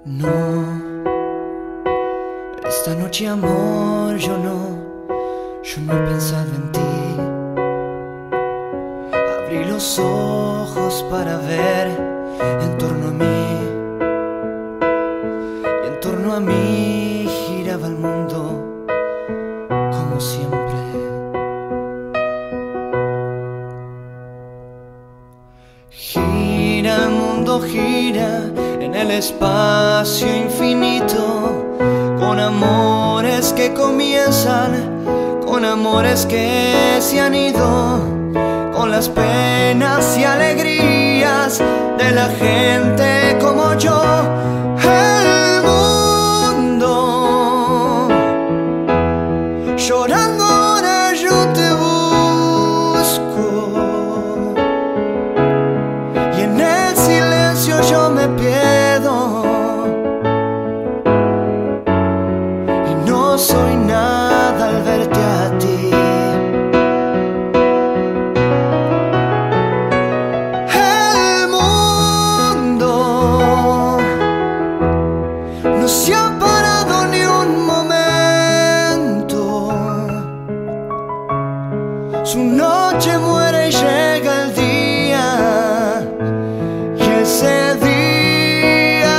No, esta noche amor, yo no he pensado en ti. Abrí los ojos para ver en torno a mí, y en torno a mí giraba el mundo como siempre. Gira el mundo, gira en el espacio infinito, con amores que comienzan, con amores que se han ido, con las penas y alegrías de la gente como yo. El mundo llorando, ahora yo te busco, y en el silencio yo me pierdo, y no soy nada al verte a ti. El mundo no se ha parado ni un momento, su noche muere y llega el día, y ese día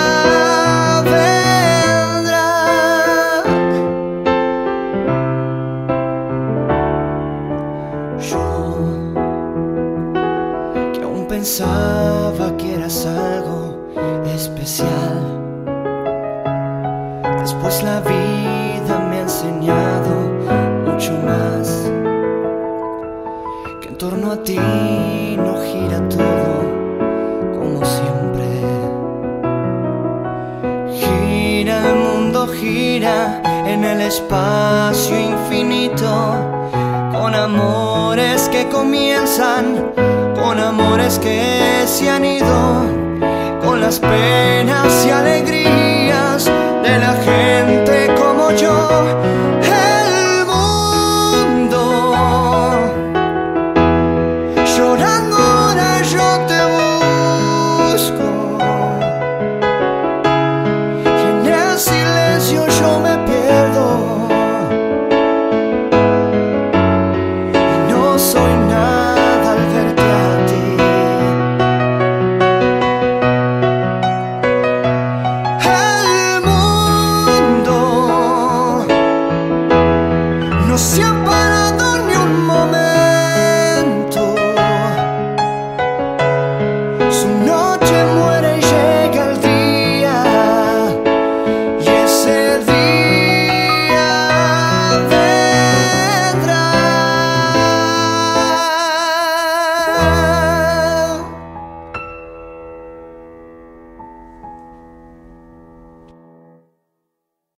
vendrá. Yo, que aún pensaba que eras algo especial, después la vida me ha enseñado mucho más, que en torno a ti no gira todo como siempre. Gira el mundo, gira en el espacio infinito, con amores que comienzan, con amores que se han ido, con las penas y alegrías de la gente